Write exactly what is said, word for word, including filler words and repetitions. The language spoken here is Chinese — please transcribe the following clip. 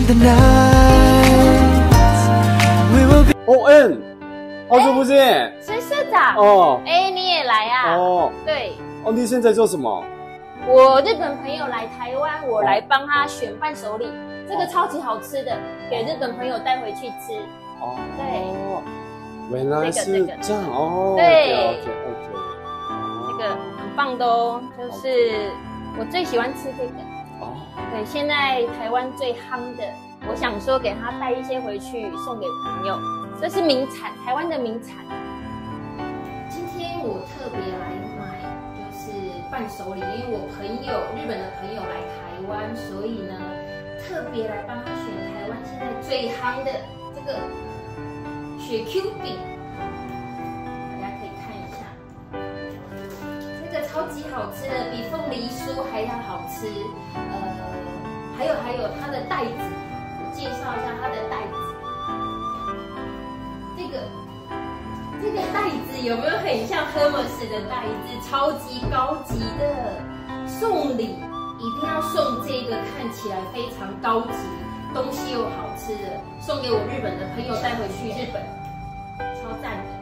哦 N， 好久不见， 孙社长哦， 哎，你也来啊？ 哦， 对， 哦，你现在做什么？ 我日本朋友来台湾，我来帮他选伴手礼，这个超级好吃的，给日本朋友带回去吃。 哦， 对， 原来是这样哦。 对 ，OK OK， 这个很棒的哦，就是我最喜欢吃这个。 哦， 对，现在台湾最夯的，我想说给他带一些回去送给朋友，这是名产，台湾的名产。今天我特别来买就是伴手礼，因为我朋友日本的朋友来台湾，所以呢特别来帮他选台湾现在最夯的这个雪 Q 饼，大家可以看一下，这个超级好吃的，比凤梨酥还要好吃。呃，还有还有它的袋子，我介绍一下它的袋子。这个这个袋子有没有很像 Hermes 的袋子？超级高级的，送礼一定要送这个，看起来非常高级，东西又好吃的，送给我日本的朋友带回去日本，超赞的。